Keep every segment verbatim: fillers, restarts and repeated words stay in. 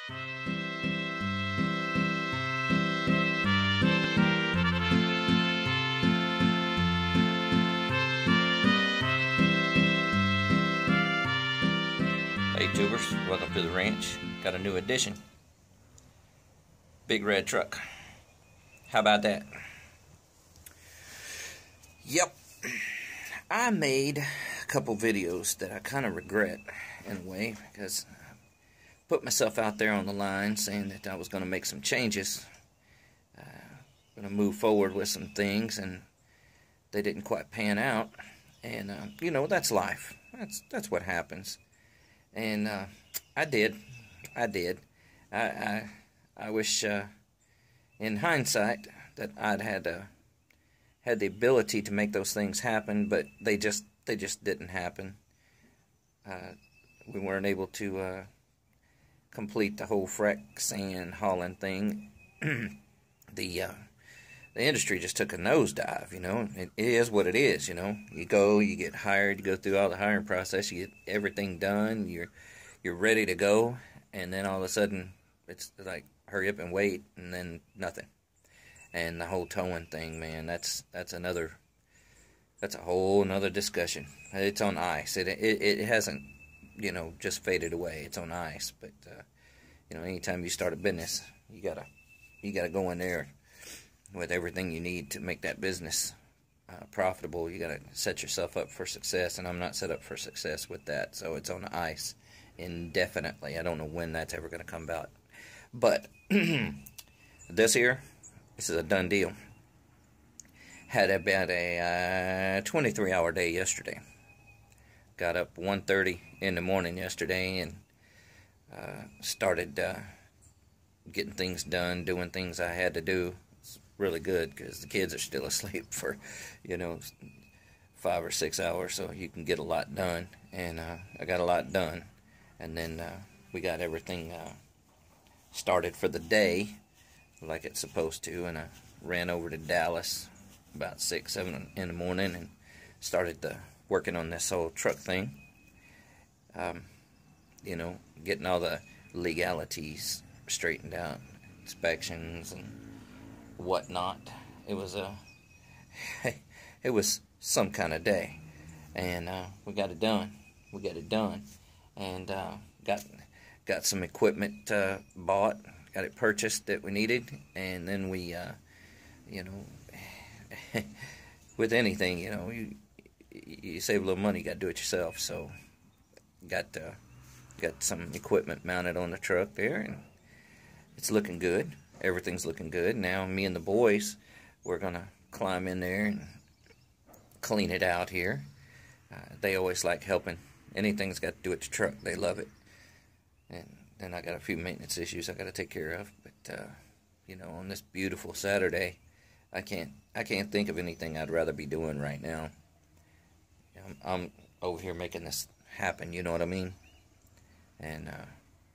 Hey tubers, welcome to the ranch. Got a new addition. Big red truck. How about that? Yep. I made a couple videos that I kind of regret in a way, because I put myself out there on the line saying that I was going to make some changes. Uh, going to move forward with some things, and they didn't quite pan out. And uh, you know, that's life. That's that's what happens. And uh, I did, I did. I I, I wish, uh, in hindsight, that I'd had uh, had the ability to make those things happen, but they just they just didn't happen. Uh, we weren't able to uh, complete the whole frac sand hauling thing. the uh, the industry just took a nosedive, you know. It, it is what it is, you know. You go, you get hired, you go through all the hiring process, you get everything done, you're you're ready to go, and then all of a sudden it's like hurry up and wait, and then nothing. And the whole towing thing, man, that's that's another that's a whole another discussion. It's on ice. It it it hasn't, you know, just faded away. It's on ice, but uh, you know, anytime you start a business, you gotta you gotta go in there with everything you need to make that business uh, profitable. You got to set yourself up for success, and I'm not set up for success with that, so it's on ice indefinitely. I don't know when that's ever going to come about, but this here, this is a done deal. Had about a uh, twenty-three hour day yesterday. Got up one thirty in the morning yesterday and uh, started uh, getting things done, doing things I had to do. Really good, because the kids are still asleep for, you know, five or six hours, so you can get a lot done. And uh, I got a lot done, and then uh, we got everything uh, started for the day like it's supposed to. And I ran over to Dallas about six, seven in the morning and started the, working on this whole truck thing. Um, you know, getting all the legalities straightened out, inspections and whatnot. It was a it was some kind of day, and uh, we got it done. We got it done, and uh, got got some equipment uh, bought, got it purchased that we needed, and then we, uh, you know, with anything, you know, you you save a little money, you got to do it yourself. So got uh, got some equipment mounted on the truck there, and it's looking good. Everything's looking good. Now me and the boys, we're going to climb in there and clean it out here. Uh, they always like helping. Anything's got to do with the truck, they love it. And then I got a few maintenance issues I got to take care of. But, uh, you know, on this beautiful Saturday, I can't I can't think of anything I'd rather be doing right now. I'm, I'm over here making this happen, you know what I mean? And, uh,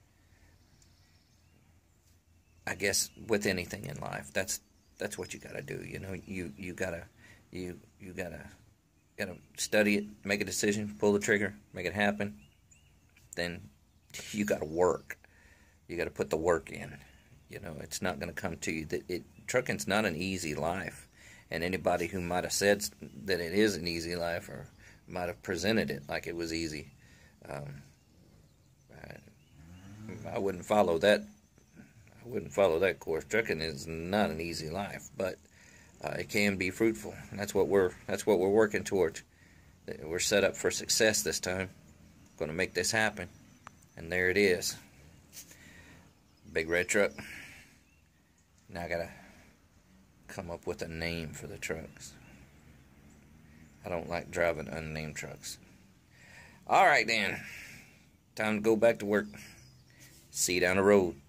I guess with anything in life, that's that's what you gotta do. You know, you you gotta you you gotta gotta study it, make a decision, pull the trigger, make it happen. Then you gotta work. You gotta put the work in. You know, it's not gonna come to you. That it trucking's not an easy life, and anybody who might have said that it is an easy life or might have presented it like it was easy, um, I, I wouldn't follow that. I wouldn't follow that course. Trucking is not an easy life, but uh, it can be fruitful. And that's what we're that's what we're working towards. We're set up for success this time. Going to make this happen, and there it is. Big red truck. Now I gotta come up with a name for the trucks. I don't like driving unnamed trucks. All right then, time to go back to work. See you down the road.